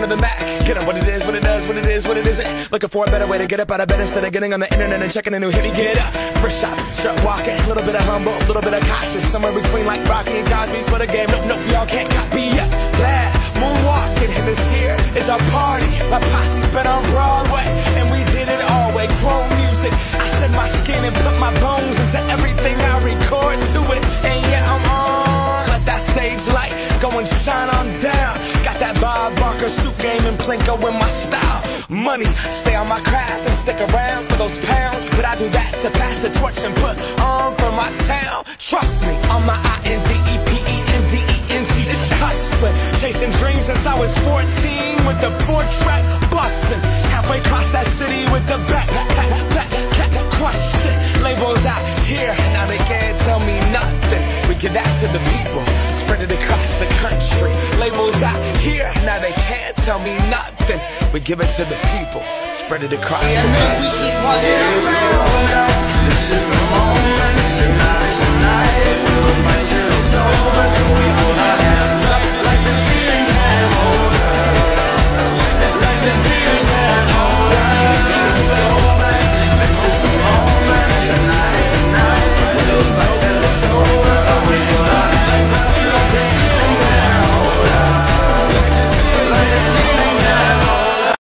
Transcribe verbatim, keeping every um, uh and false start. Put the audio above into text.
of the Mac. Get 'em what it is, what it does, what it is, what it isn't. Looking for a better way to get up out of bed instead of getting on the internet and checking a new hit. Me get up, first shot, start walking. A little bit of humble, a little bit of cautious. Somewhere between like Rocky and Cosby's for the game. Nope, nope, y'all can't copy yet. Glad moonwalking, and this here is our party. My posse's been on Broadway, and we did it all way. Grown music, I shed my skin and put my bones into everything I record to it. And yeah, I'm on. Let that stage light go and shine on down. Got that Bob Barker suit game and Plinko in my style. Money, stay on my craft and stick around for those pounds. But I do that to pass the torch and put on for my town. Trust me, on my I N D E P E N D E N T, it's hustling. Chasing dreams since I was fourteen with the four-track bustin'. Halfway across that city with the back, back, back, back, crush it. Labels out here, now they can't tell me nothing. We give that to the people, spread it across the country. Labels out here, now they can't tell me nothing. We give it to the people, spread it across the country.